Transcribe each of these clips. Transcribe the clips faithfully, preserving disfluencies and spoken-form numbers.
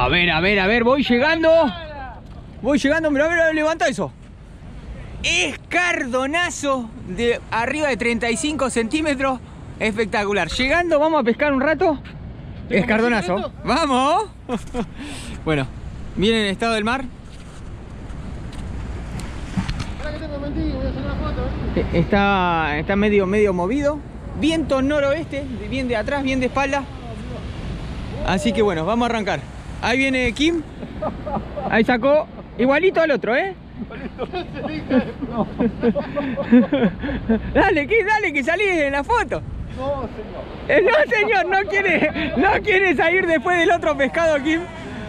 A ver, a ver, a ver, voy llegando. Voy llegando, mira, mira, levanta eso. Escardonazo de arriba de treinta y cinco centímetros. Espectacular. Llegando, vamos a pescar un rato. Escardonazo. ¡Vamos! Bueno, miren el estado del mar. Está, está medio, medio movido. Viento noroeste, bien de atrás, bien de espalda. Así que bueno, vamos a arrancar. Ahí viene Kim. Ahí sacó igualito al otro, ¿eh? Dale, Kim, dale, que salís en la foto. No, señor. Eh, no, señor, no quiere, no quiere salir después del otro pescado, Kim.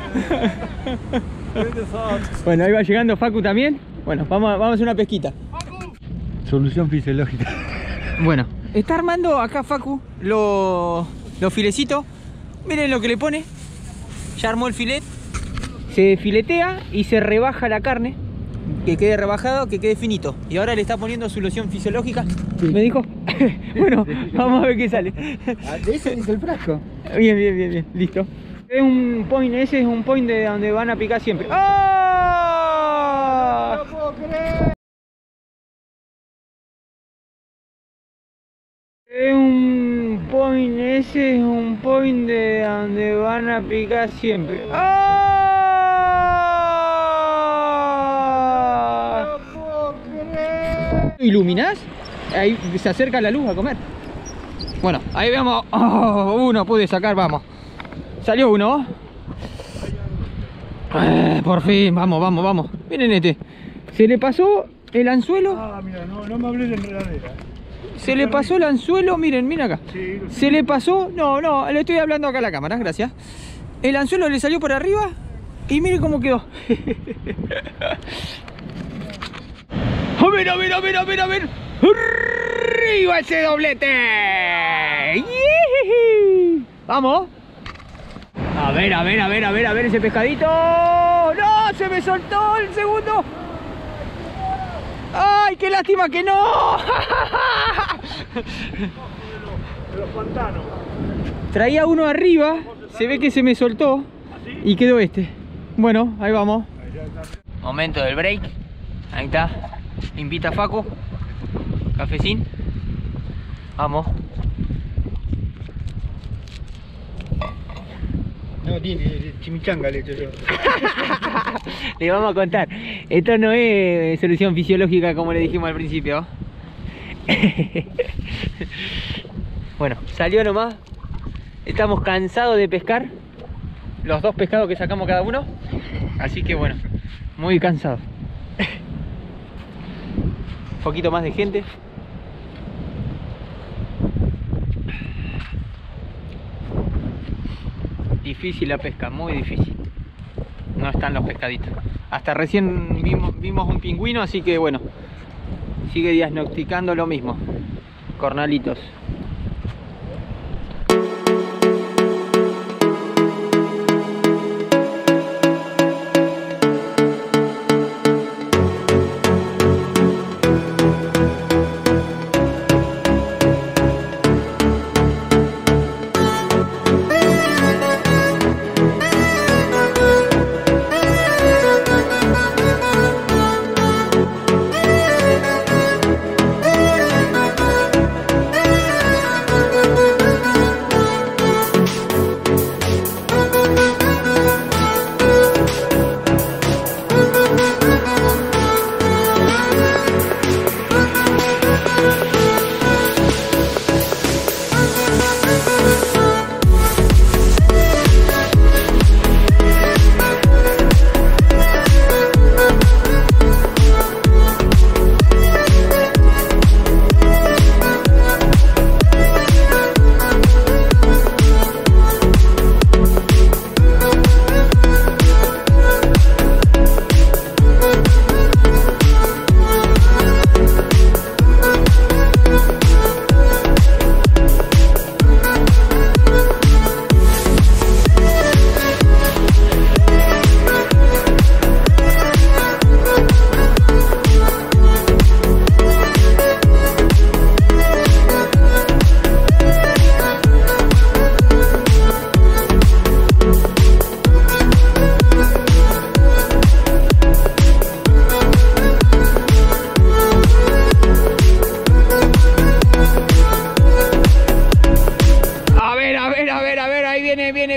Bueno, ahí va llegando Facu también. Bueno, vamos a, vamos a hacer una pesquita. Solución fisiológica. Bueno, está armando acá Facu los lo filecitos. Miren lo que le pone. Ya armó el filet. Se filetea y se rebaja la carne. Que quede rebajado, que quede finito. Y ahora le está poniendo su loción fisiológica. Sí. ¿Me dijo? Bueno, vamos a ver qué sale. De ese es el frasco. Bien, bien, bien, bien. Listo. Es un point, ese es un point de donde van a picar siempre. ¡Oh! No puedo creer. Es un point, ese es un point de donde van a picar siempre. ¡Oh! No puedo creer. ¿Iluminás? Ahí se acerca la luz a comer. Bueno, ahí vemos. Oh, uno pude sacar, vamos. Salió uno. Eh, por fin, vamos, vamos, vamos. Miren este. Se le pasó el anzuelo. Ah, mira, no, no me hablé de enredadera. Se le pasó el anzuelo, miren, miren acá. Sí, Se le pasó, no, no, le estoy hablando acá a la cámara, gracias. El anzuelo le salió por arriba y miren cómo quedó. A ver, a ver, a ver, a ver, a ver. ¡Arriba ese doblete! ¡Yee! Vamos. A ver, a ver, a ver, a ver, a ver ese pescadito. ¡No! Se me soltó el segundo. ¡Ay, qué lástima que no! De los pantanos. Traía uno arriba, se ve que se me soltó y quedó este. Bueno, ahí vamos. Momento del break. Ahí está. Invita a Facu. Cafecín. Vamos. No, tiene chimichanga le he hecho yo. Le vamos a contar. Esto no es solución fisiológica como le dijimos al principio. Bueno, salió nomás. Estamos cansados de pescar. Los dos pescados que sacamos cada uno. Así que bueno, muy cansados. Un poquito más de gente. Difícil la pesca, muy difícil. No están los pescaditos. Hasta recién vimos, vimos un pingüino, así que bueno, sigue diagnosticando lo mismo. Cornalitos.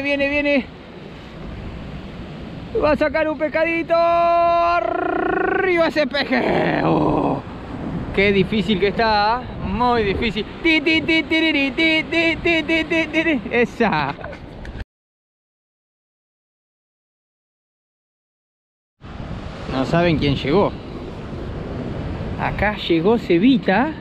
viene, viene, viene. Va a sacar un pescadito. Arriba ese peje. Oh, qué difícil que está. Muy difícil. Ti, ti, ti, tiriri, ti, ti, ti, ti, ti, ti. Esa. No saben quién llegó. Acá llegó Cevita.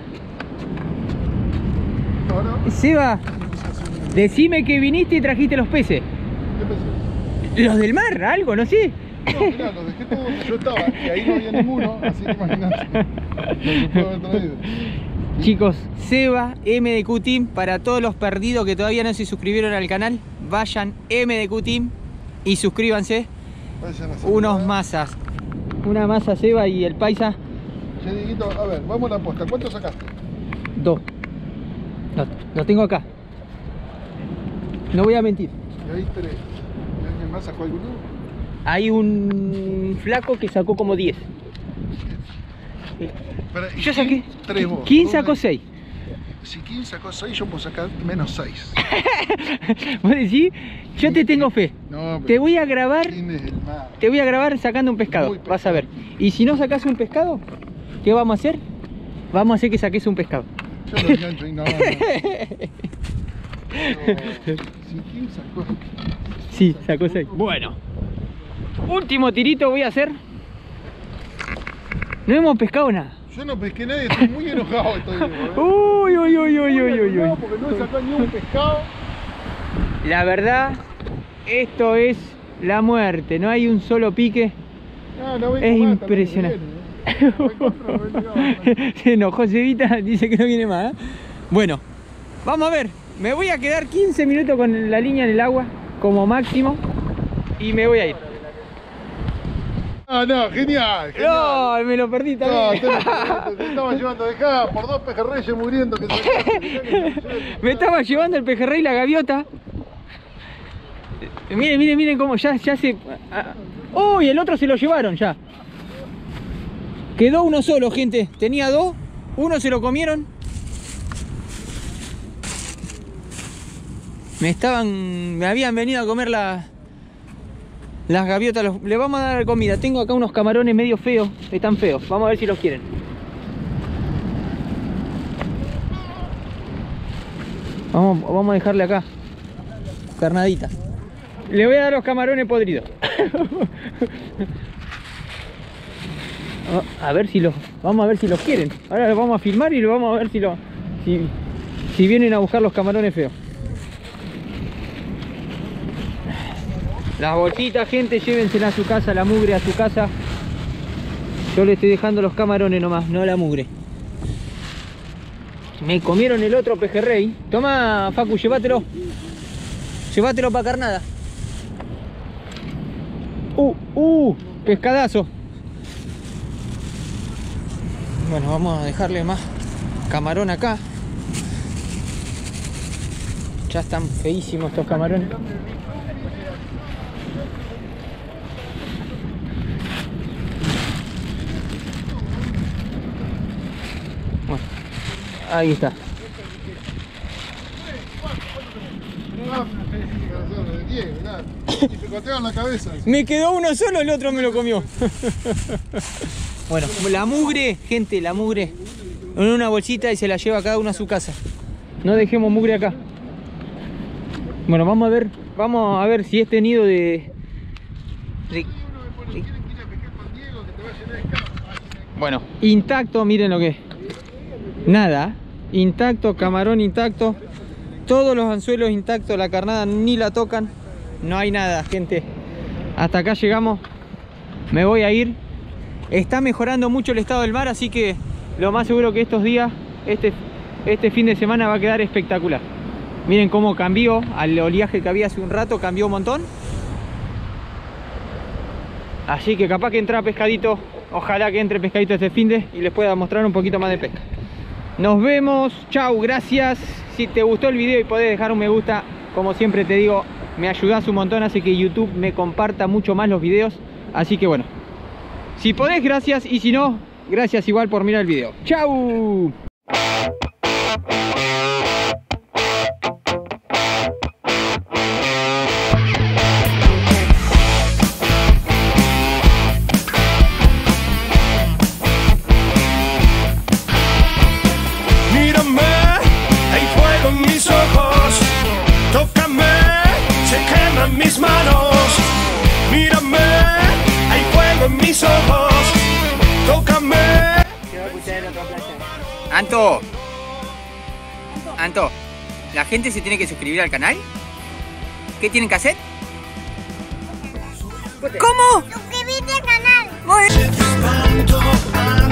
Seba, decime que viniste y trajiste los peces. ¿Qué peces? Los del mar, algo, no sé. No, mirá, los dejé todos donde yo estaba y ahí no había ninguno, así que imagínate lo que puedo haber traído. Chicos, Seba, M D Q Team, para todos los perdidos que todavía no se suscribieron al canal, vayan M D Q Team y suscríbanse. Vayan a hacer Unos nada. masas. Una masa Seba y el paisa. Che, Dieguito, a ver, vamos a la apuesta. ¿Cuánto sacaste? Dos. Lo, lo tengo acá. No voy a mentir. Y ahí tres. ¿Y alguien más sacó alguno? Hay un flaco que sacó como diez. Pero, Yo saqué. tres vos. ¿Quién Vos sacó de- seis? Si Kim sacó seis, yo puedo sacar menos seis. ¿Vos decís? Yo te tengo fe. No, pero Te voy a grabar. Kim es el mar. Te voy a grabar sacando un pescado. Muy Vas a ver. Y si no sacas un pescado, ¿qué vamos a hacer? Vamos a hacer que saques un pescado. Yo lo engancho y no. no. Pero, si Kim sacó. Sí, sacó seis. Bueno. Último tirito voy a hacer. No hemos pescado nada. Yo no pesqué nadie, estoy muy enojado. Estoy, ¿eh? Uy, uy, uy, uy, uy, uy, uy. No, porque no he sacado ni un pescado. La verdad, esto es la muerte. No hay un solo pique. No, no vengo Es más, impresionante. también me viene, ¿eh? No encuentro, no vengo más. Se enojó Cevita, dice que no viene más. ¿eh? Bueno, vamos a ver. Me voy a quedar quince minutos con la línea en el agua como máximo y me voy a ir. Ah, no, genial, genial. No, me lo perdí No, también. te, te, te estaba llevando, dejá por dos pejerreyes muriendo que se Me estaba llevando el pejerrey y la gaviota. Miren, miren, miren cómo ya, ya se... ¡Uy! El otro se lo llevaron ya. Quedó uno solo, gente. Tenía dos. Uno se lo comieron. Me estaban... Me habían venido a comer la, las gaviotas. Los, le vamos a dar comida. Tengo acá unos camarones medio feos. Están feos. Vamos a ver si los quieren. Vamos, vamos a dejarle acá. Carnadita. Le voy a dar los camarones podridos. A ver si los... Vamos a ver si los quieren. Ahora los vamos a filmar y lo vamos a ver si lo... Si, si vienen a buscar los camarones feos. Las bolsitas, gente, llévensela a su casa, la mugre a su casa. Yo le estoy dejando los camarones nomás, no la mugre. Me comieron el otro pejerrey. Toma, Facu, llévatelo. Llévatelo para carnada. Uh, uh, pescadazo. Bueno, vamos a dejarle más camarón acá. Ya están feísimos estos camarones. Bueno, ahí está. Y picoteaban la cabeza. Me quedó uno solo, el otro me lo comió. Bueno, la mugre, gente, la mugre. En una bolsita y se la lleva cada uno a su casa. No dejemos mugre acá. Bueno, vamos a ver, vamos a ver si este nido de... de- de- Bueno, intacto, miren lo que es. Nada, intacto, camarón intacto. Todos los anzuelos intactos, la carnada ni la tocan. No hay nada, gente. Hasta acá llegamos. Me voy a ir. Está mejorando mucho el estado del mar, así que lo más seguro que estos días, este, este fin de semana va a quedar espectacular. Miren cómo cambió al oleaje que había hace un rato, cambió un montón. Así que capaz que entra pescadito. Ojalá que entre pescadito este fin de y les pueda mostrar un poquito más de pesca. Nos vemos, chau, gracias. Si te gustó el video y podés dejar un me gusta, como siempre te digo, me ayudás un montón, hace que YouTube me comparta mucho más los videos. Así que bueno, si podés, gracias, y si no, gracias igual por mirar el video. ¡Chau! mis ojos, tócame, se queman mis manos. Mírame, hay fuego en mis ojos, tócame. Anto, Anto, ¿la gente se tiene que suscribir al canal? ¿Qué tienen que hacer? ¿Cómo? Suscríbete al canal. Muy bien.